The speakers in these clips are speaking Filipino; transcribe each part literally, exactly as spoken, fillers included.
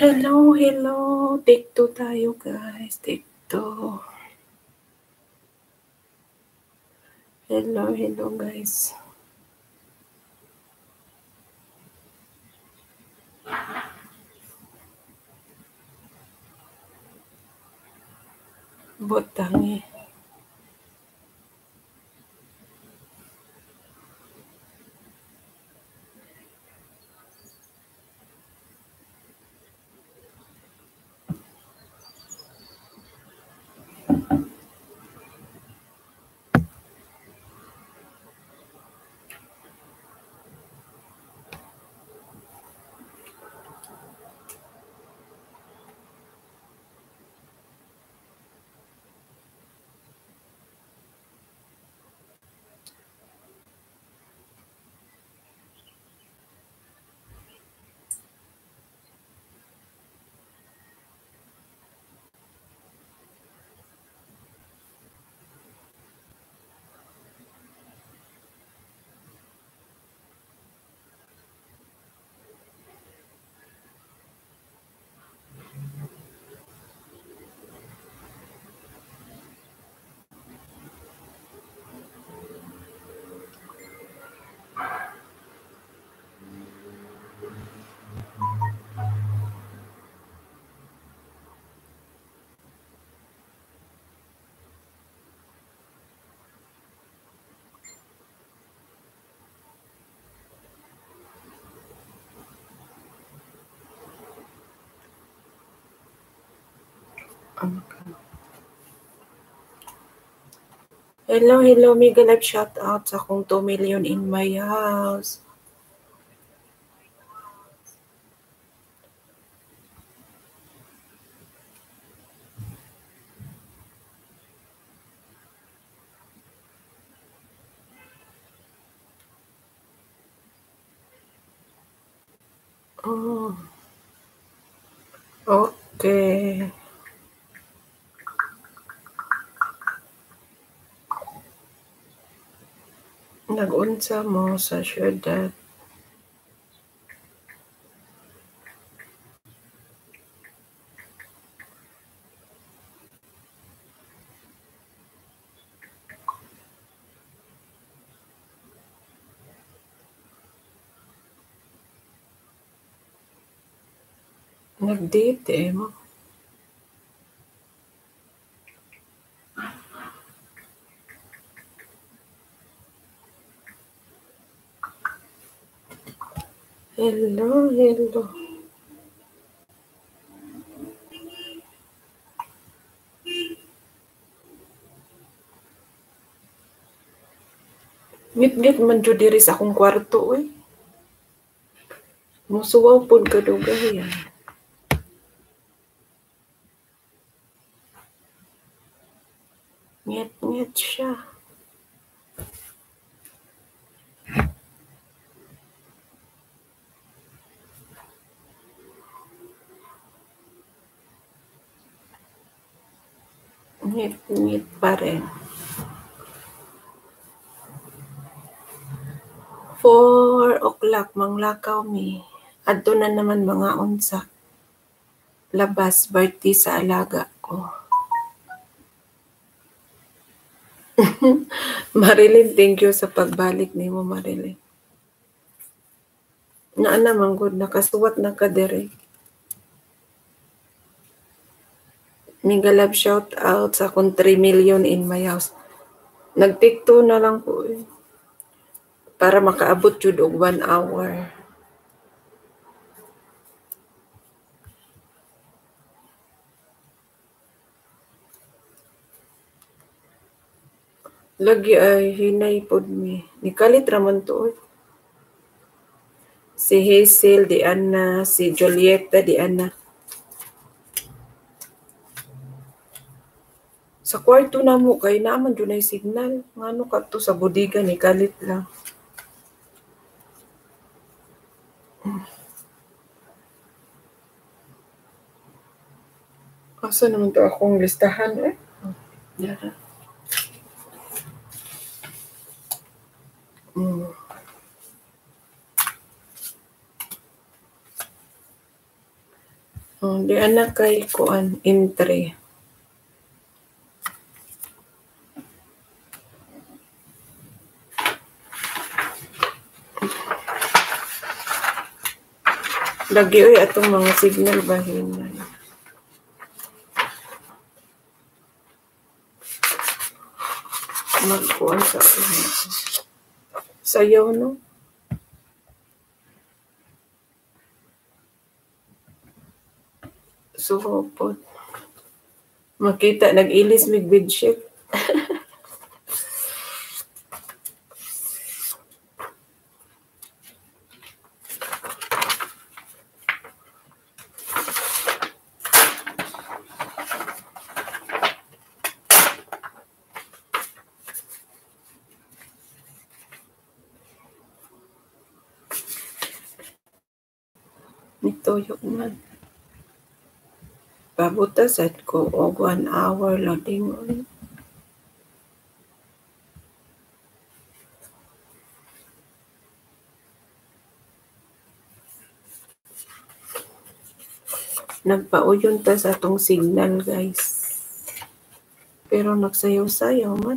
Hello, hello. Take two tayo, guys. Take two. Hello, hello, guys. Botang eh. Hello, hello. Mega live shout out sa akong two million in my house. Oh. Okay. Nag-unsa mo sa syudad? Nag-date eh mo. Hello, hello. Ngit-ngit man jud diri sa akong kwarto eh. Musuwaw pud kadugayan. Ngit-ngit siya. Ngit-ngit pa rin. Four o'clock manglakaw mi. Adto na naman mga unsa. Labas birthday sa alaga ko. Marilyn, thank you sa pagbalik nimo, Marilyn. Naa naman gud nakasuwat na ka dere. Mega love shout out sa akong three million in my house. Nag-take two na lang po eh. Para makaabot jud og one hour. Lagi ay hinay pod mi. Nikalit raman to eh. Si Hazel di ana, si Julieta di ana. Sa kwarto na mo kay naman jud ay signal. Ngano kadto sa bodega ni kalit lang. Asa naman to akong listahan eh. Yara. Mm. Oh, di anak kay kuan entry. Lagi oy atong mga signal bahin. Magkuan sa sayaw no. Suhopot. Makita nag-ilis mig bedsheet. Nituyok man. Pabuta sad ko og one hour loading on. Nagpauyon ta sa atong signal guys. Pero nagsayaw-sayaw man.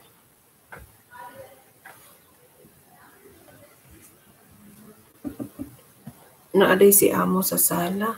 Naaday si amo sa sala.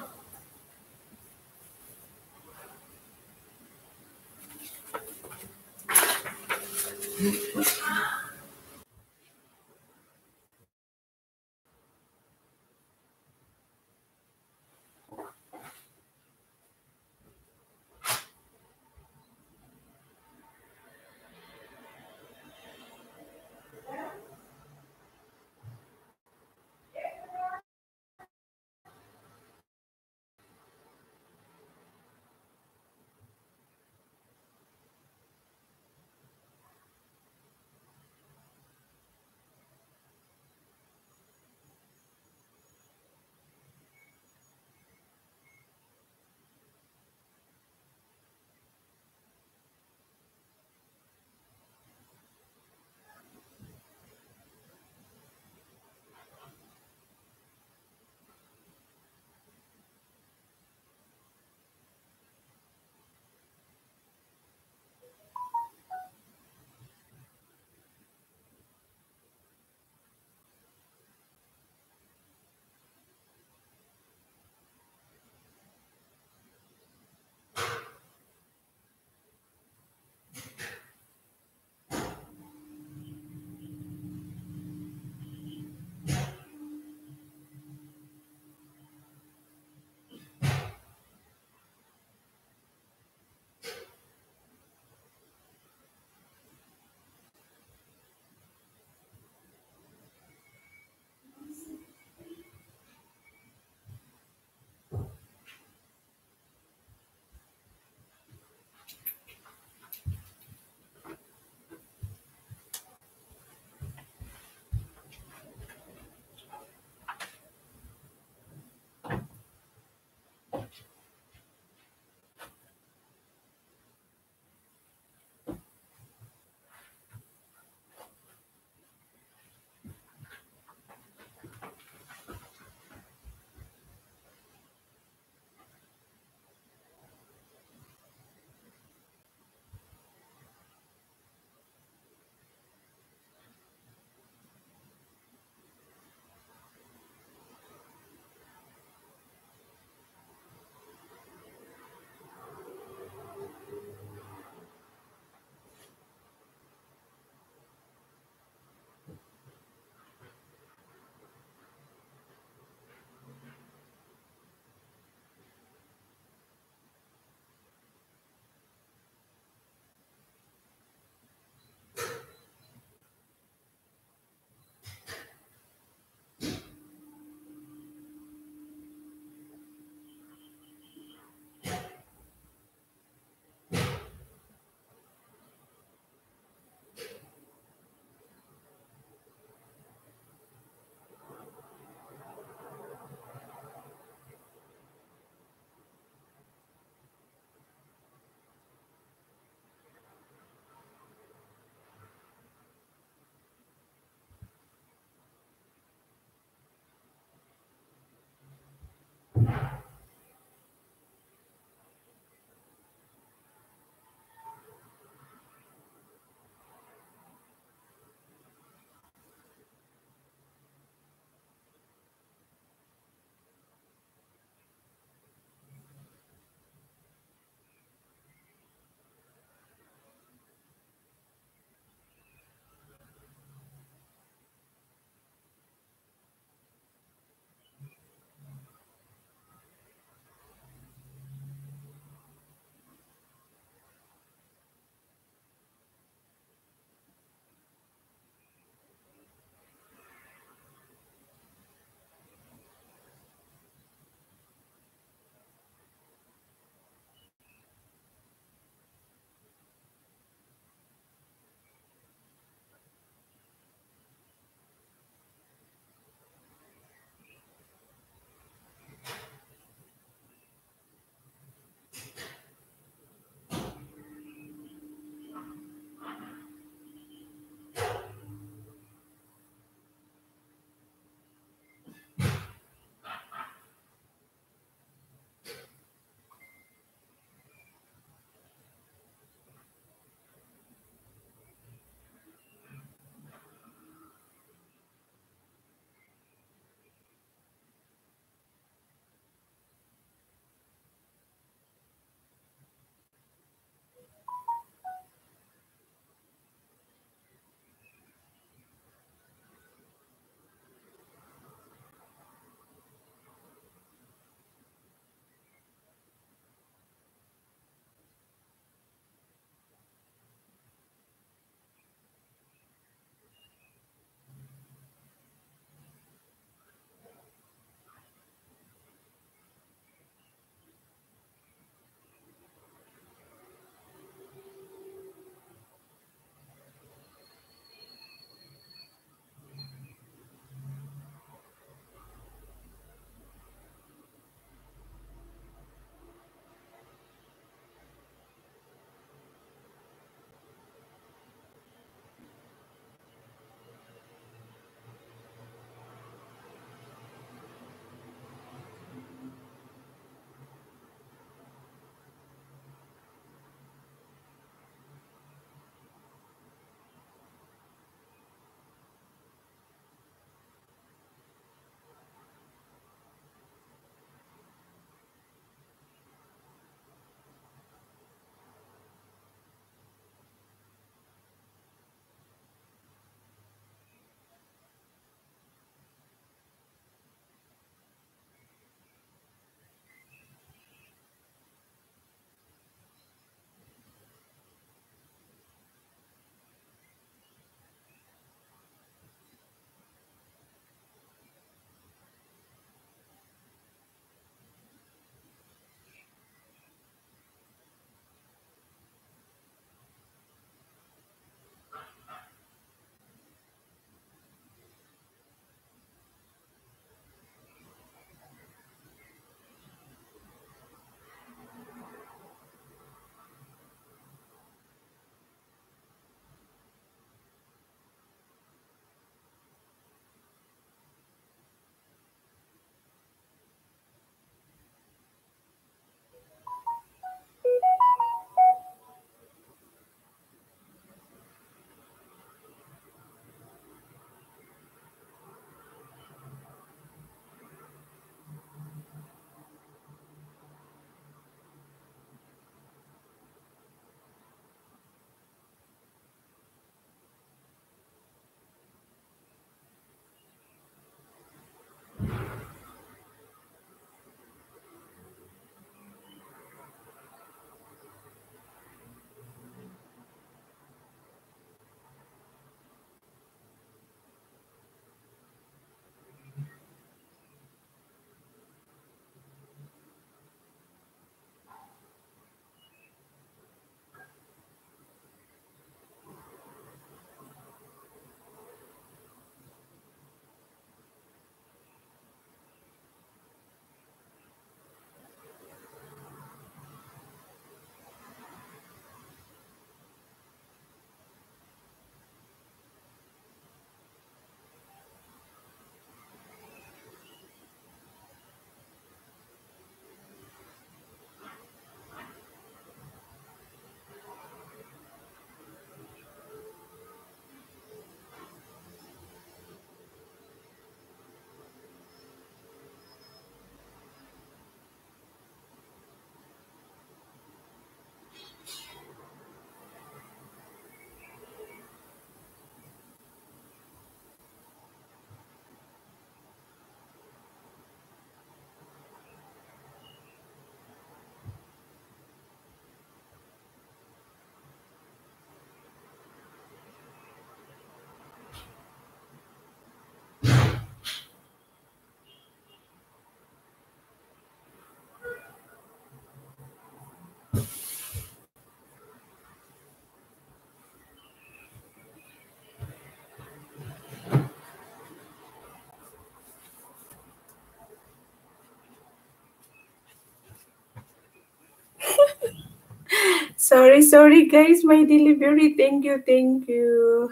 Sorry, sorry guys, my delivery. Thank you, thank you.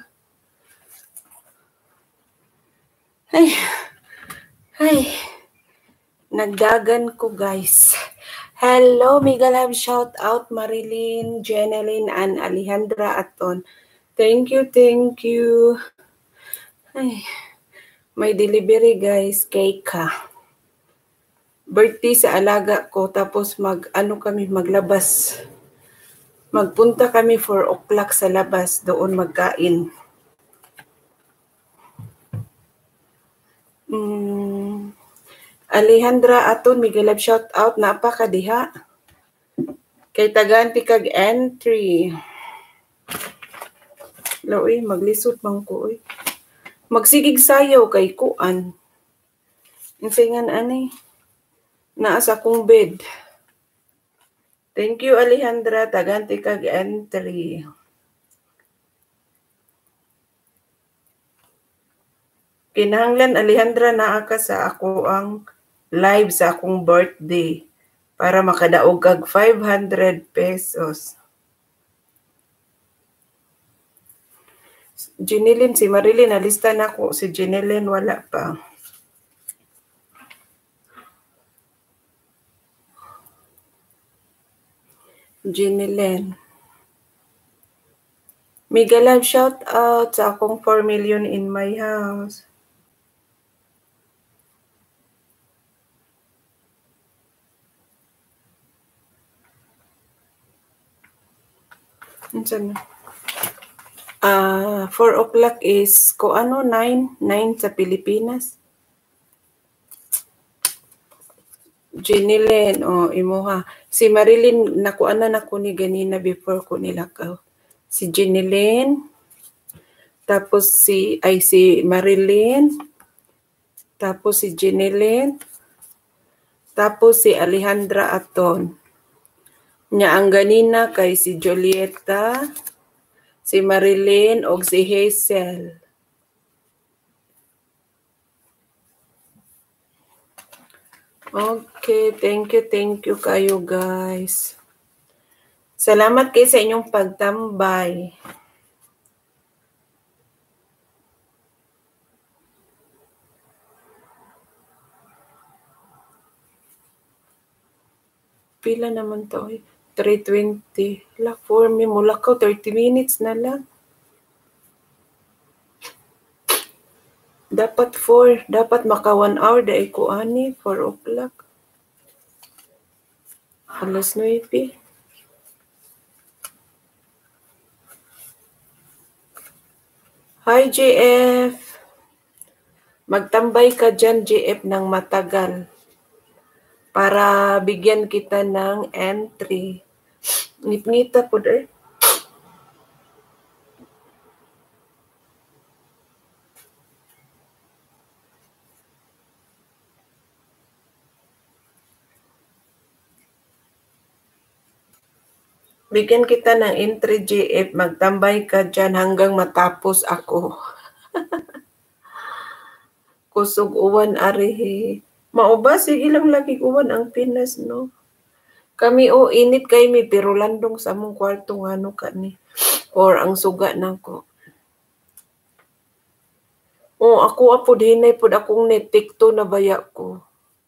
Ay, ay, nagdagan ko guys. Hello, mega love shout out Marilyn, Jeneline, and Alejandra Aton. Thank you, thank you. Ay, may delivery guys, cake ka. Birthday sa alaga ko, tapos mag, ano kami, maglabas. Magpunta kami four o'clock sa labas, doon magkain. Mm, Alejandra Aton, mega love shout out, napakadiha. Kay taganti kag entry. Laoy, maglisod man ko oy. Magsigig sayaw kay kuan. Insingan ani. Naa sa kong bed. Thank you Alejandra, taganti kag entry. Kinahanglan Alejandra naa ka sa ako ang live sa akong birthday para makadaog kag five hundred pesos. Jeneline, si Marilyn, nalista na ko. Si Jeneline, wala pa. Jeneline. Mega love shout out sa akong four million in my house. Ano? Ah, four o'clock is ko ano nine, nine sa Pilipinas. Jeneline, oh, imuha. Si Marilyn, nakuana na ko ni ganina before ko nilakaw. Si Jeneline, tapos si, ay si Marilyn, tapos si Jeneline, tapos si Alejandra Aton. Nya ang ganina kay si Julieta, si Marilyn, o si Hazel. Okay, thank you, thank you kayo guys. Salamat kayo sa inyong pagtambay. Pila naman to eh. three twenty. La, for me, mula ko, thirty minutes na lang. Dapat four. Dapat maka one hour. Dahil ko ani, four o'clock. Alas nueve. Hi, J F. Magtambay ka dyan, J F, ng matagal. Para bigyan kita ng entry. Ngit-ngita po eh. Bigyan kita ng entry, J F. Magtambay ka dyan hanggang matapos ako. Kusog uwan arihe. Mauba, sige lang lagi uwan ang Pinas, no? Kami o, oh, init kay mi, pero landong sa mong kwarto nga no ka ni. Or ang suga na ko. O, oh, ako apo dinay pod akong net, tikto na baya ko.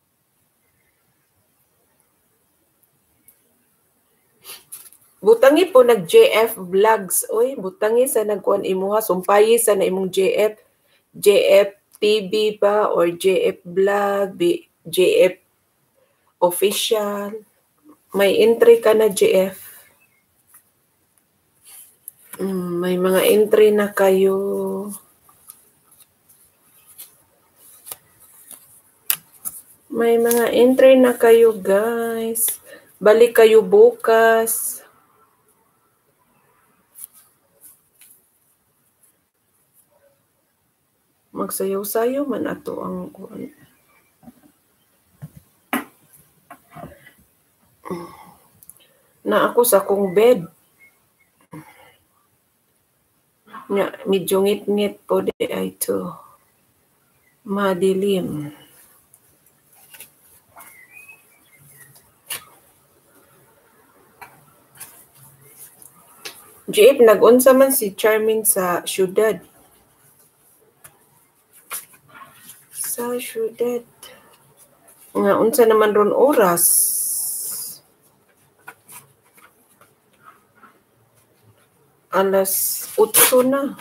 Butangi po nag-J F vlogs. Oy, butangi sa nagkuan imuha. Sumpayi sa na imong J F. J F T V ba? Or J F vlog? J F official? May entry ka na J F. Mm, may mga entry na kayo. May mga entry na kayo, guys. Balik kayo bukas. Magsayaw-sayaw man ato ang na ako sa kong bed. Nya, medyo ngit-ngit po di ay to. Madilim. G F, nag-unsa man si Charmin sa syudad. Sa syudad. Nga, unsa naman ron oras? Alas otso na.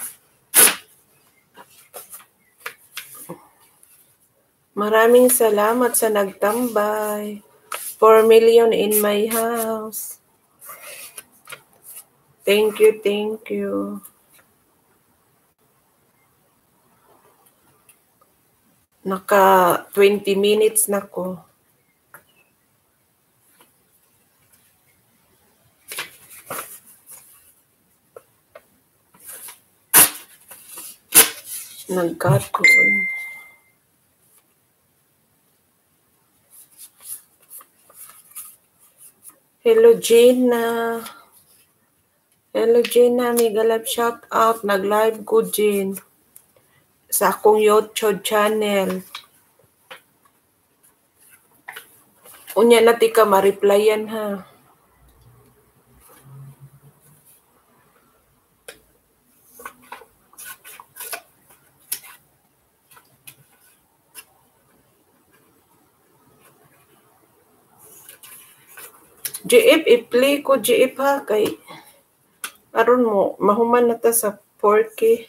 Maraming salamat sa nagtambay. four million in my house. Thank you, thank you. Naka twenty minutes na ko. Nag-cut ko. Hello, Gina. Hello, Gina. Mega love shout out. Nag-live ko, Gina. Sa akong YouTube channel. Unya na tika ma-replyan ha. G F, i-play ko G F ha kay aron mo mahuman na ta sa four K.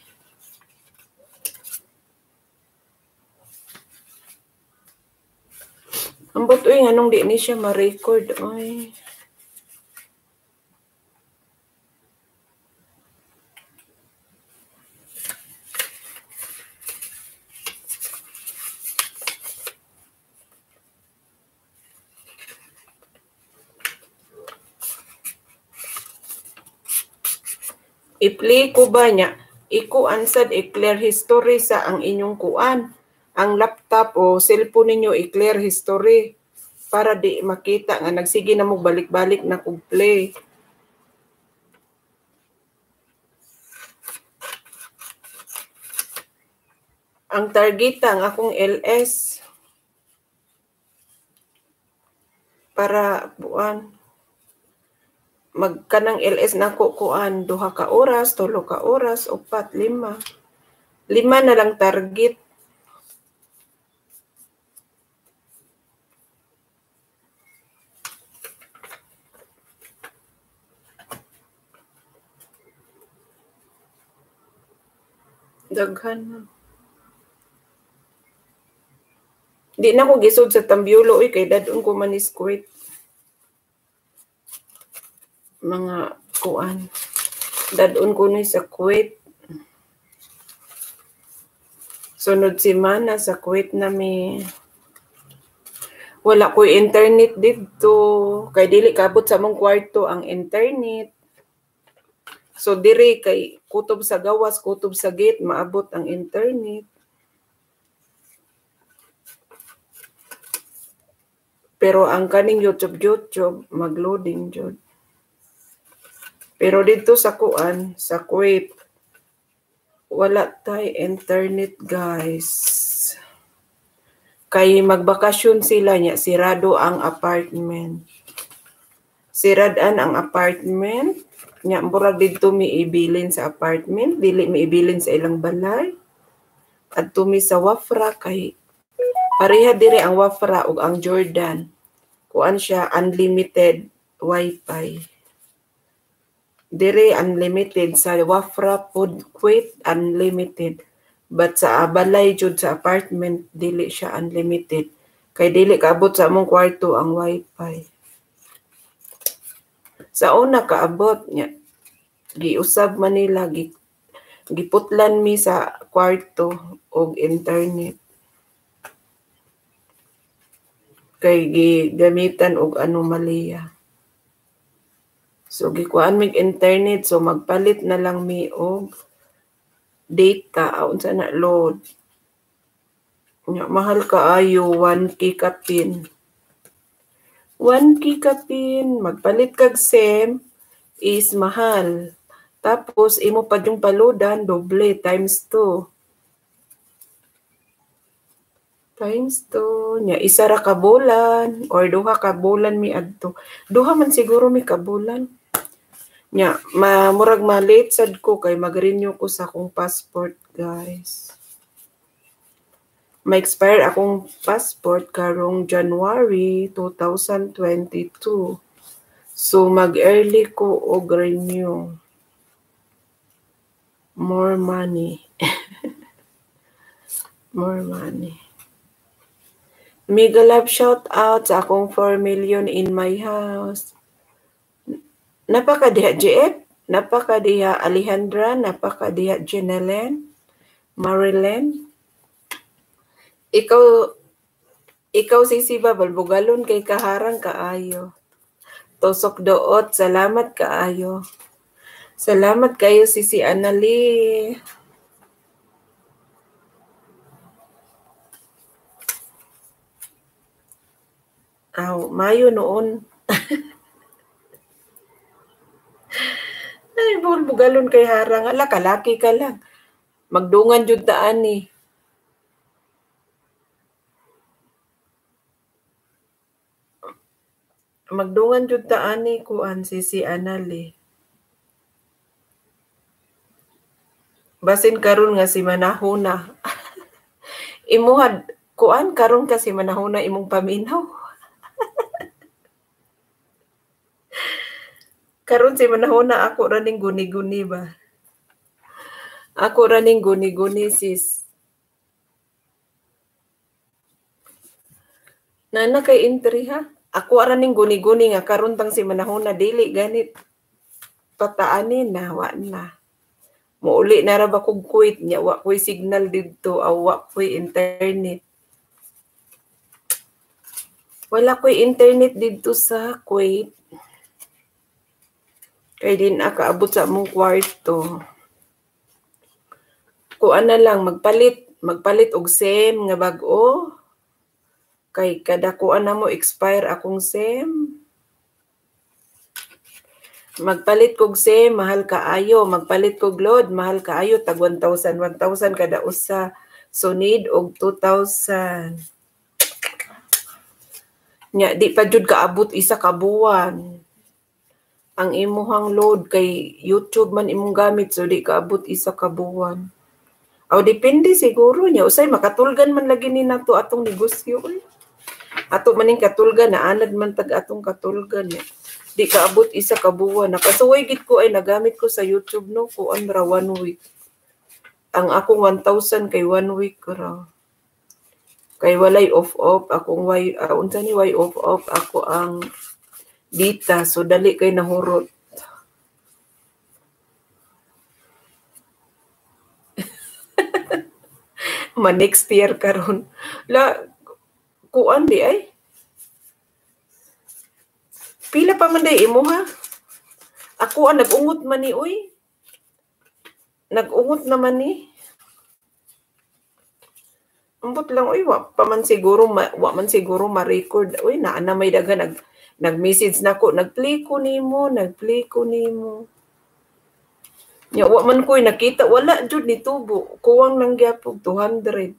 Ambot uy nganong di ni siya ma-record oy. I-play ko ba niya? Iku ansad i-clear history sa ang inyong kuan. Ang laptop o cellphone ninyo i-clear history para di makita nga nagsige na mo balik-balik na kog play. Ang target ang akong L S para buwan magkanang L S na ko kuan duha ka oras, tulo ka oras, upat, lima. Lima na lang target. Daghan na. Di na ko gisod sa Tambiulo oy kay dadon ko man is quit. Mga kuan. Dadon ko ni sa Kuwait. Sunod semana sa Kuwait na mi wala ko internet dito kay dili kabot sa mong kwarto ang internet. So diri kay kutob sa gawas, kutob sa gate maabot ang internet. Pero ang kaning YouTube YouTube magloading jud. Pero dito sa kuan, sa Kuwait, wala tay internet guys. Kay magbakasyon sila niya, sirado ang apartment. Siradaan ang apartment, niya murag dito miibilin sa apartment, dili miibilin sa ilang balay. At tumi sa Wafra kay pareha dire ang Wafra ug ang Jordan. Kuan siya unlimited wifi. Dire unlimited sa Wafra pod Kuwait unlimited. But sa balay jud sa apartment dili siya unlimited. Kay dili kaabot sa among kwarto ang wifi. Sa una kaabot niya giusab man nila gi, giputlan mi sa kwarto og internet. Kay gigamitan og anomalya. So gikuan mig internet so magpalit na lang mi og data aun sa na load. Nya mahal kaayo one K ka pin. one K ka pin magpalit kag SIM is mahal. Tapos imo pa yung paludan doble times two. Times two nya isa ra ka bulan or duha ka bulan mi adto. Duha man siguro mi ka bulan. Nya, ma murag ma-late sad ko kay mag-renew ko sa akong passport, guys. Ma-expire akong passport karong January two thousand twenty-two. So mag-early ko og renew. More money. More money. Mega love shout out sa akong four million in my house. Napakadiha J F, napakadiha Alejandra, napakadiha Jenellen, Marilyn. Ikaw, ikaw sisi ba, balbugalon kay kaharang kaayo. Tosok doot, salamat kaayo. Salamat kayo sisi Anali. Aw, Mayo noon. Ay, bulbugalon kay harang. Ala, kalaki ka lang. Magdungan jud taan ni. Magdungan jud taan ni kuan sisi Anali. Basin karon nga si manahuna. Imuhad kuan karon kasi manahuna imong paminaw. Karon si manahuna ako raning guni-guni ba. Ako raning guni-guni sis. Nana kay entry ha. Ako raning guni-guni nga karon tang si manahuna dili ganit pataanin na wa na. Muuli na ra ba kog quit nya wa koy signal didto aw wa koy internet. Wala koy internet didto sa Kuwait. Kay din aka abot sa among kwarto. Kuan na lang magpalit, magpalit og SIM nga bag-o. Kay kada kuan na mo expire akong SIM. Magpalit kog SIM, mahal kaayo. Magpalit kog load, mahal kaayo. Tag one thousand, one thousand kada usa. So need og two thousand. Nya, di pa jud kaabot isa ka buwan. Ang imuhang load kay YouTube man imong gamit so di kaabot isa ka buwan. Aw depende siguro nya usay makatulgan man lagi ni nato atong negosyo oy. Ato maning katulgan na anad man tag atong katulgan nya. Di kaabot isa ka buwan. Nakasuway gid ko ay nagamit ko sa YouTube no kuan ra one week. Ang akong one thousand kay one week ra. Kay walay off-off akong way uh, unsa ni way off-off ako ang dita so dali kay nahurot. Ma next year karon. La kuan di ay. Pila pa man day imo ha? Ako ang nag-ungot man ni uy. Nag-ungot naman ni. Ambot lang uy wa pa man siguro ma, wa man siguro ma-record. Uy naa na may daga nag nag-message nako, nag-play ko nimo, nag-play ko nimo. Ya wa man ko'y nakita, wala jud ni tubo. Kuwang nang gyapog two hundred.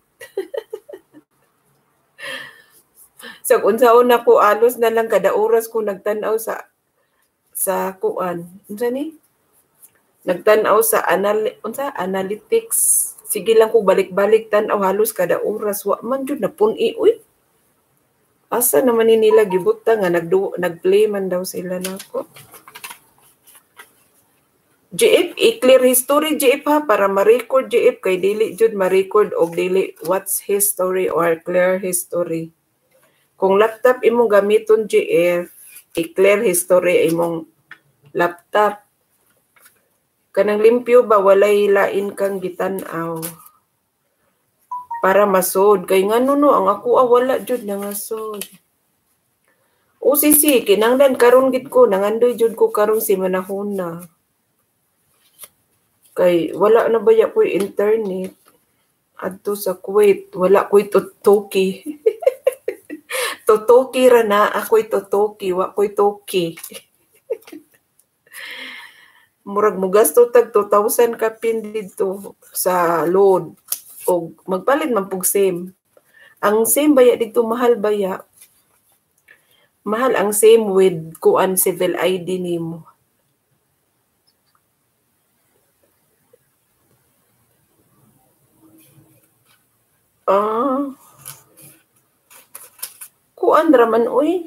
So unsaon nako alos na lang kada oras ko nagtan-aw sa sa kuan. Unsa ni? Nagtan-aw sa anal unsa analytics. Sige lang ko balik-balik tan-aw halos kada oras wa man jud napun-i uy. Asa naman ni nila gibuta nga nagdu nagplay man daw sila nako. J F, i-clear history J F ha para ma-record J F kay dili jud ma-record og dili watch history or clear history. Kung laptop imong gamiton J F, i-clear history imong laptop. Kanang limpyo ba walay lain kang gitan-aw. Para masod kay ngano no ang ako ah, wala jud nangasod. O sisi kinanglan karon gid ko nangandoy jud ko karon si manahuna. Kay wala na baya ko'y internet adto sa Kuwait, wala ko'y totoki. Totoki ra na ako'y totoki, wa ko'y toki. Murag mo gasto tag two thousand ka pin dito sa load og magpalit man pug SIM. Ang SIM baya dito mahal baya. Mahal ang SIM with kuan civil I D nimo. Ah. Kuan raman uy.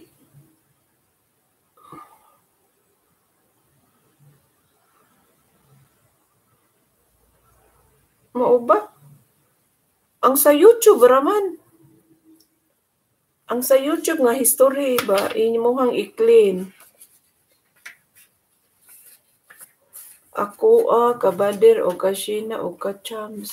Mao ba? Ang sa YouTube raman. Ang sa YouTube nga history ba imong i-clean. Ako ah, kabader o kasina o ka-chams.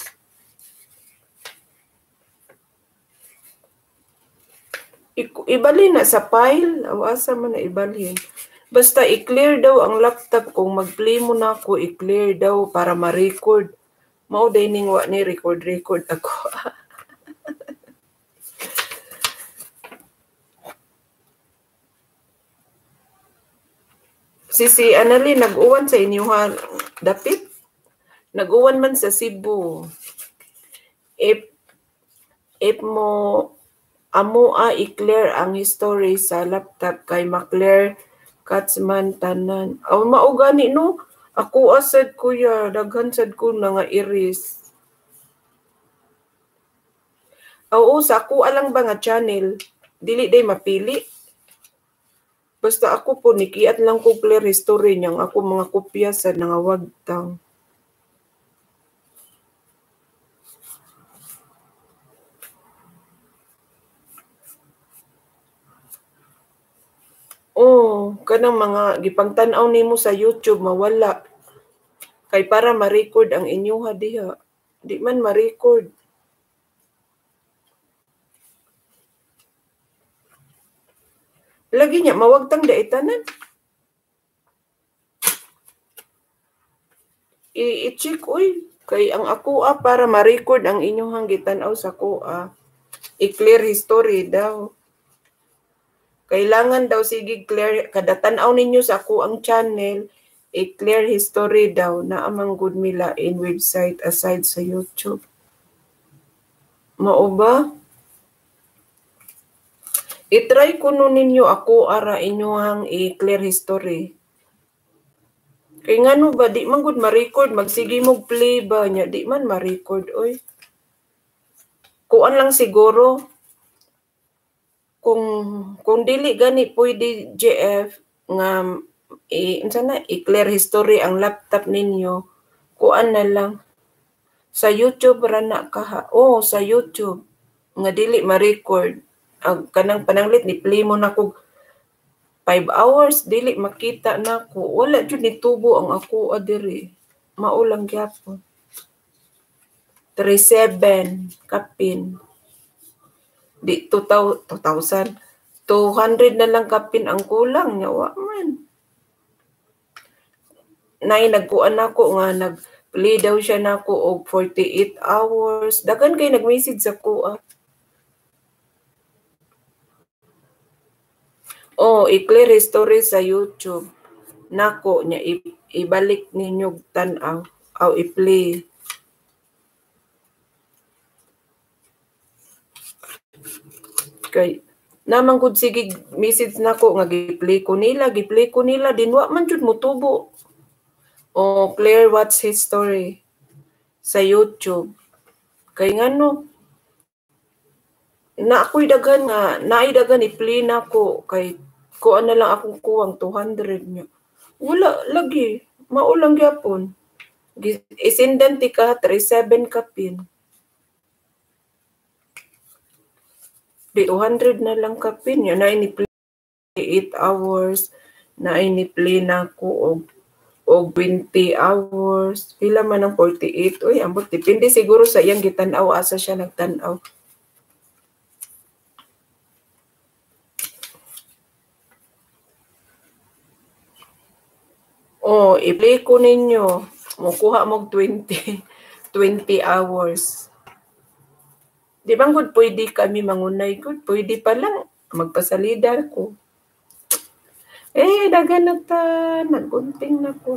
Ibalhin na sa file. Awasa man na ibalhin. Basta i-clear daw ang laptop. Kung mag-play mo na ako, i-clear daw para ma-record. Mao dining wa ni record-record ako. Si si Annalyn, nag-uwan sa inyo ha, dapit? Nag-uwan man sa Cebu. If, if mo, amo a i-clear ang history sa laptop kay ma-clear katsman tanan. Aw mao gani no. Ako asad kuya, daghan sad ko na nga iris. Oo, sa ako alang ba nga channel, dili day mapili. Basta ako po, nikiat lang ko clear history niyang ako mga kopya sa nangawag tang. Oh, kanang mga gipangtan-aw nimo sa YouTube mawala. Kay para ma-record ang inyo diha. Di man ma-record. Lagi niya mawagtang daitanan. I-check uy. Kay ang ako ah, para ma-record ang inyong gitan-aw sa ko ah. I-clear history daw. Kailangan daw sige clear kada tan-aw ninyo sa ako ang channel, i-clear history daw na amang good mila in website aside sa YouTube. Mao ba? I-try kuno ninyo ako ara inyong i-clear history. Kay ngano ba di man gud ma-record, magsige mo play ba nya di man ma-record oy. Kuan lang siguro kung kung dili gani pwede J F nga i unsa na i-clear history ang laptop ninyo, kuan na lang sa YouTube ra na kaha. Oh, sa YouTube nga dili ma-record. Ang kanang pananglit ni play mo na kog five hours dili makita nako. Wala jud ni tubo ang ako adiri. Mao lang gyapon. thirty-seven kapin. Di two thousand. two hundred na lang kapin ang kulang nya wa man. Nay nagkuan nako nga nag-play daw siya nako og forty-eight hours. Dagan kay nag-message sa ko ah. Oh, i-clear history sa YouTube. Nako nya ibalik ninyo tan-aw aw i-play. Kay naman gud sige message nako nga gi-play ko nila, gi-play ko nila din wa man jud motubo. O clear watch history sa YouTube. Kay ngano na ako'y daghan nga naay daghan i-play nako kay kuan na lang akong kuwang two hundred nya. Wala lagi, mao lang gyapon. Isendan ti ka thirty-seven kapin. Di two hundred na lang kapin nya na ini-play eight hours na ini-play nako og og twenty hours. Pila man ang forty-eight. Uy, ambot. Depende siguro sa iyang gitan-aw. Asa siya nagtan-aw. Oh, i-play ko ninyo. Mukuha mo twenty. twenty hours. Di bang good pwede kami mangunay? Good, pwede pa lang. Magpasalida ko. Eh, dagan na ta. Nagunting na ko.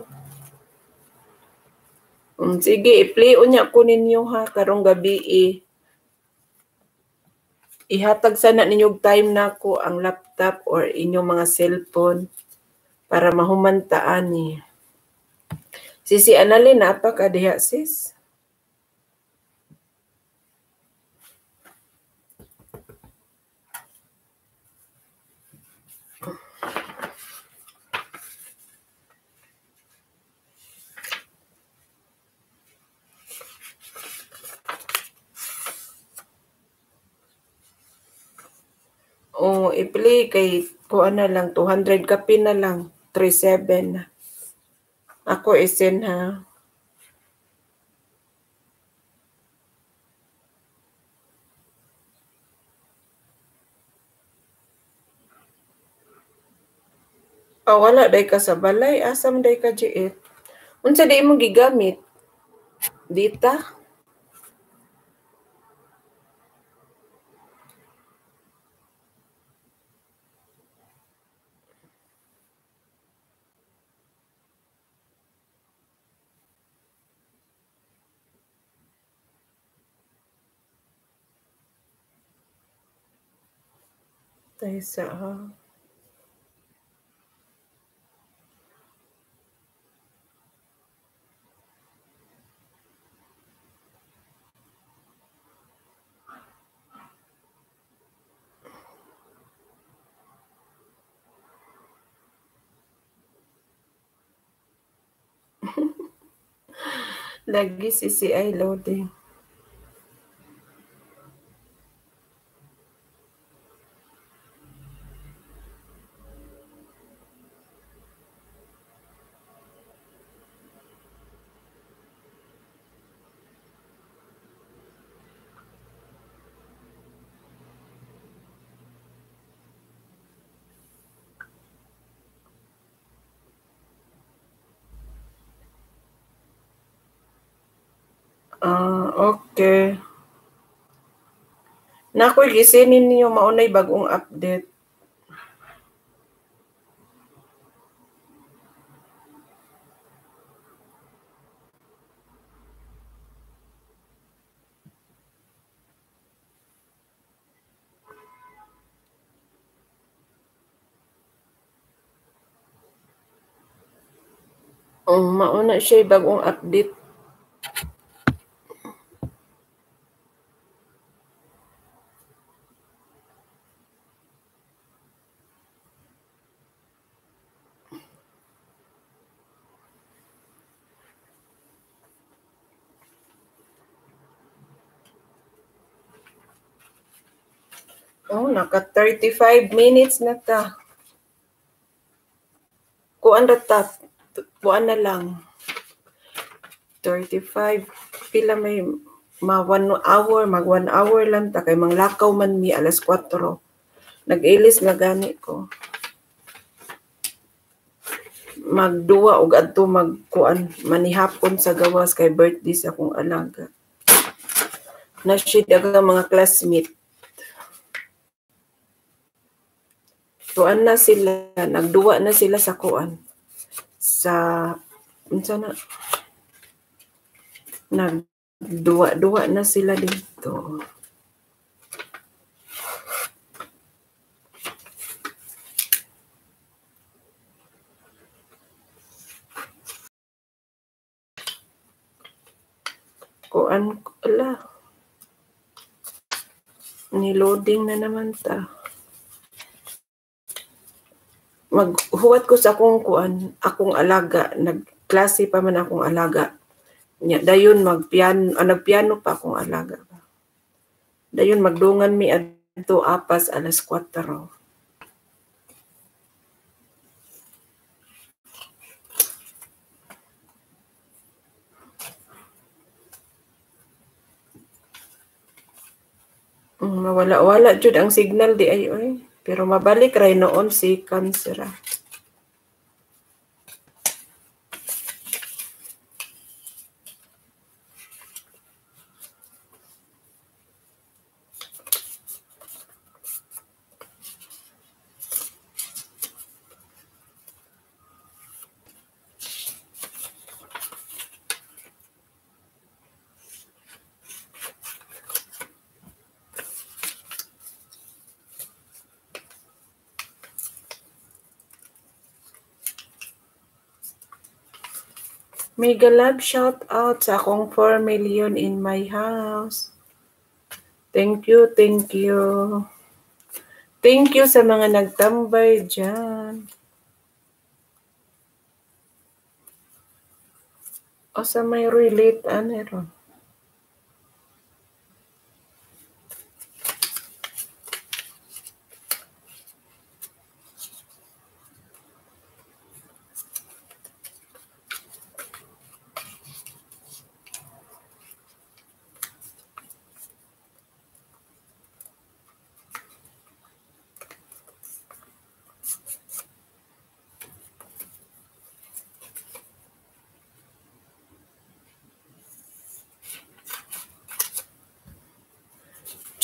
Um, sige, i-play unya ko ninyo ha. Karong gabi eh. Ihatag sana ninyong time na ko ang laptop or inyong mga cellphone para mahumantaan ni. Eh. Sisi Annalyn, apa ka diha sis? Oo, i-play kay kuan na lang, two hundred kapi na lang, three seven na. Ako i-send ha. Oh, wala day ka sa balay, asam day ka jiit. Unsa day mo gigamit? Dita? Tay sa ha. Lagi C C I loading. Ah, okay. Nakoy gisinin ninyo maunay bagong update. Oh, mauna siya bagong update. Oh, naka thirty-five minutes na ta. Kuan ra ta. Kuan na lang. thirty-five. Pila may ma one hour, mag one hour lang ta kay manglakaw man mi alas four. Nag-ilis na gani ko. Magduwa og adto magkuan manihapon sa gawas kay birthday sa akong alaga. Na siya daga mga classmate. Kuan na sila, nagduwa na sila sa kuan. Sa unsa na nagduwa-duwa na sila dito. Kuan ala. Ni-loading na naman ta. Maghuwat ko sa akong kuan, akong alaga, nagklase pa man akong alaga. Nya dayon magpiano, ah, nagpiano pa akong alaga. Dayon magdungan mi adto apas alas four. Mm, mawala-wala jud ang signal di ay oy. Pero mabalik ray noon si Kansera. Mega love shout out sa akong four million in my house. Thank you, thank you. Thank you sa mga nagtambay dyan. O sa may relate, ano ron?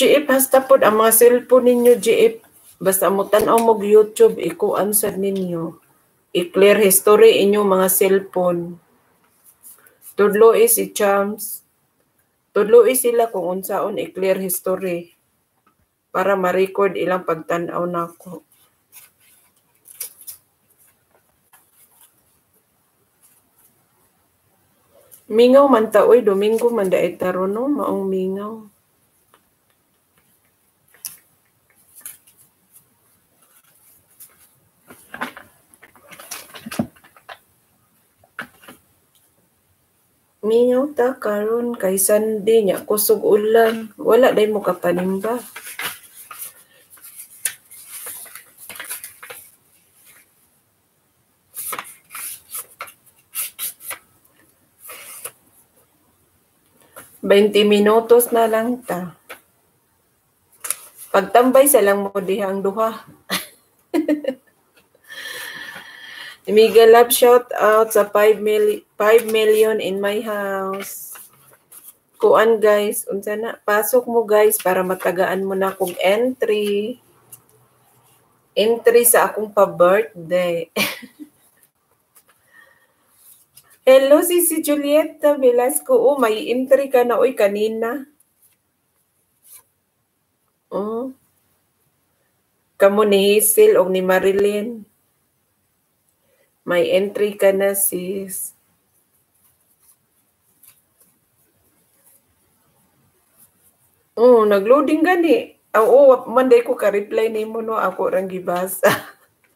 G F hasta pod ang mga cellphone ninyo G F basta mo tan-aw mo YouTube ikuan sad ninyo. I-clear history inyo mga cellphone. Tudlo is si Chams. Tudlo is sila kung unsaon i-clear history para ma-record ilang pagtan-aw nako. Mingaw man ta oy, Domingo man daay taro no, maong mingaw. Mingaw ta karon kay Sunday nya kusog ulan, wala day mo kapanimba. twenty minutos na lang ta. Pagtambay sa lang mo diha ang duha. Mega love shout out sa five million in my house. Kuan guys, unsa na pasok mo guys para matagaan mo na kong entry. Entry sa akong pa-birthday. Hello, si si Julieta Velasco. Oh, may entry ka na. Uy, kanina. Oh. Kamu ni Hazel o ni Marilyn. May entry ka na, sis. Oh, nagloading gani. Oo, oh, Monday ko ka-reply ni mo, no? Ako rang gibasa.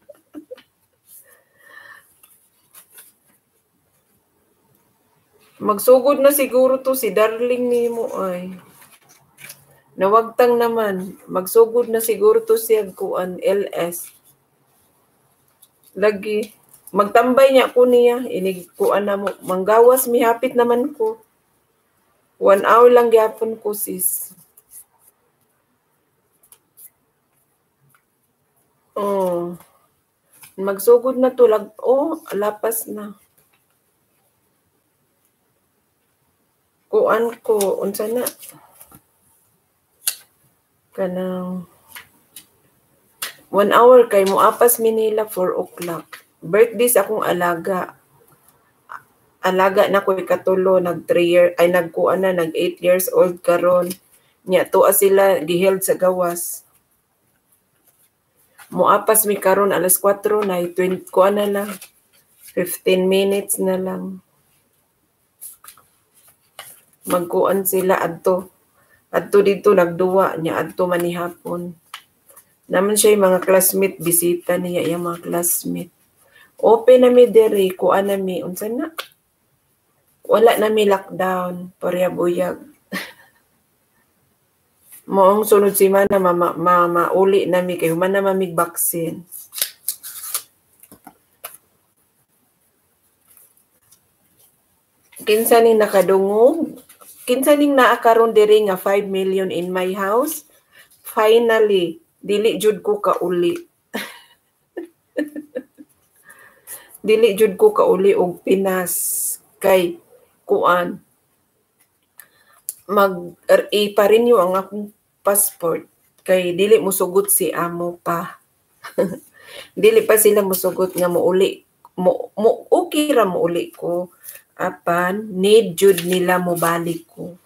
Magsugod na siguro to si Darling ni mo ay. Nawagtang naman. Magsugod na siguro to siya kuan L S. Lagi. Magtambay niya ko niya. Inig kuan na mo. Manggawas mi hapit naman ko. One hour lang gyapon ko sis. Oh. Magsugod na to. Lag oh, lapas na. Kuan ko, unsa na? Kanang one hour kay mo apas Manila four o'clock. Birthday sa akong alaga. Alaga na ko ikatulo nag three year ay nagkuan na nag eight years old karon. Nya tuwa sila giheld sa gawas. Mo apas mi karon alas four na twenty kuan na lang. fifteen minutes na lang. Magkuan sila adto. Adto dito nagduwa niya adto man ni hapon. Naman siya yung mga classmate bisita niya yung mga classmate. Open na mi diri kuan na mi unsa na? Wala na mi lockdown pareha buyag. Moong sunod semana mama mama uli na mi kay human na mamig vaccine. Kinsa ning nakadungog? Kinsa ning naa karon diri nga five million in my house? Finally, dili jud ko kauli. Dili jud ko kauli og Pinas kay kuan. Mag i-renew ang akong passport kay dili mosugot si amo pa. Dili pa sila mosugot nga mouli. Mo, mo okay ra mouli ko. Apan, need jud nila mo balik ko.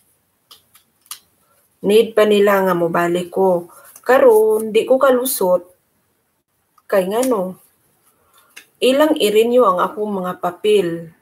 Need pa nila nga mo balik ko. Karon, di ko kalusot. Kay ngano, ilang i-renew ang akong mga papel.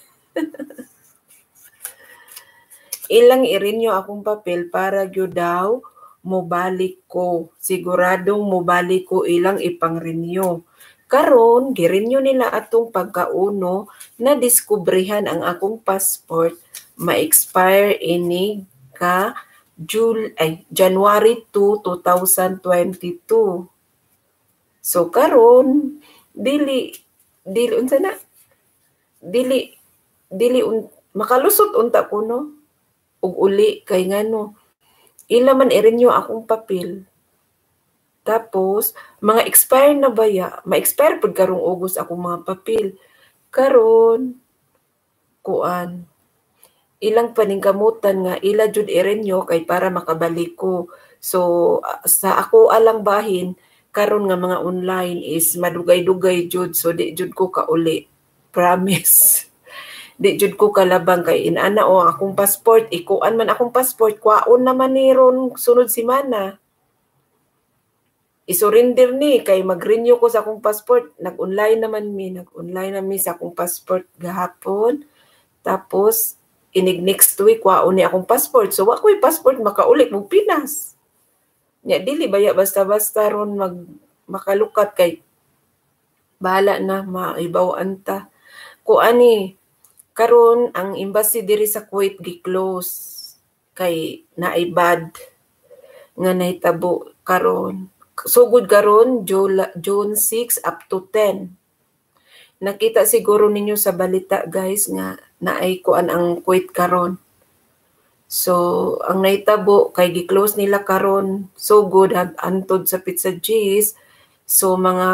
Ilang i-renew akong papel para gyud daw mo balik ko. Siguradong mo balik ko ilang ipang-renew. Karon, girenew nila atong pagkauno na diskubrihan ang akong passport ma-expire ini ka Jul ay January two, twenty twenty-two. So karon dili dili unsa na? Dili dili un, makalusot unta ko no ug uli kay ngano ila man i-renew akong papel. Tapos, mga expire na baya, ma-expire pud karong August akong mga papel. Karon, kuan, ilang paningkamutan nga ila jud i-renew kay para makabalik ko. So uh, sa ako alang bahin karon nga mga online is madugay-dugay jud, so di jud ko kauli. Promise. Di jud ko kalabang kay inana o akong passport, ikuan man akong passport, kwaon naman ni ron sunod semana. I-surrender ni kay mag-renew ko sa akong passport. Nag-online naman mi, nag-online na mi sa akong passport gahapon. Tapos inig next week kwaon ni akong passport. So wa ko'y passport makaulit mo Pinas. Nya dili baya basta-basta ron mag makalukat kay bahala na maibaw-an ta. Ko ani karon ang embassy diri sa Kuwait gi-close kay naay bad nga nahitabo karon. Sugod karon June six up to ten. Nakita siguro ninyo sa balita guys nga naay kuan ang Kuwait karon. So ang nahitabo kay gi-close nila karon sugod antod sa Pizza G's. So mga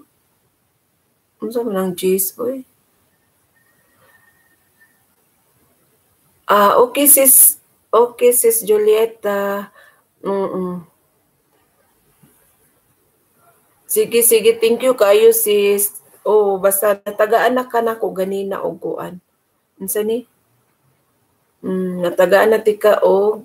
unsa man ang G's oy? Ah, okay sis. Okay sis Julieta. Mm. Sige, sige. Thank you kayo sis. Oh, basta natagaan na ka na ko ganina og kuan. Unsa ni? Mm, natagaan na tika og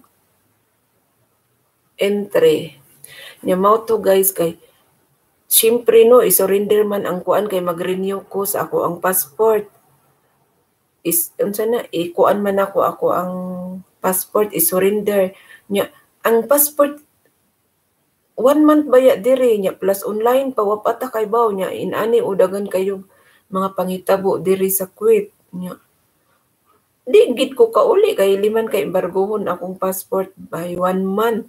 entry. Nya mao to guys kay syempre no i-surrender man ang kuan kay mag-renew ko sa ako ang passport. Is unsa na ikuan man ako ako ang passport i-surrender. Nya ang passport one month baya diri nya plus online pa wa pata kay baw nya inani udagan kayo mga panghitabo diri sa Kuwait nya di gid ko kauli kay liman kay embargohon akong passport by one month.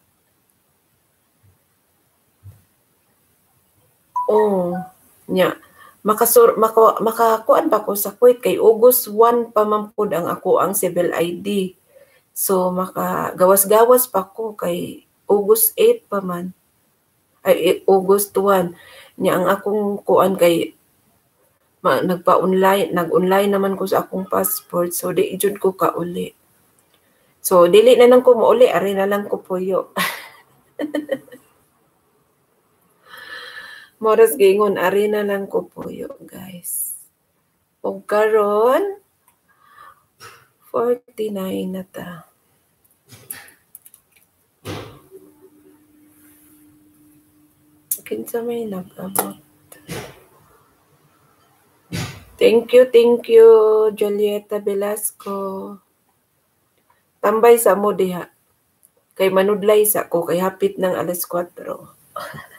Oh nya makasur maka, makakuan pa ko sa Kuwait kay August one pa man pud ang ako ang civil I D. So maka gawas-gawas pa ko kay August eight pa man. Ay August one. Nya ang akong kuan kay ma, nagpa-online, nag-online naman ko sa akong passport. So di jud ko kauli. So dili na lang ko mauli, ari na lang ko puyo. Moras gingon ari na lang ko puyo, guys. O karon forty-nine na ta. Kinsa may nag-abot. Thank you, thank you, Julieta Velasco. Tambay sa mo diha. Kay manudlay sa ko, kay hapit ng alas kwatro.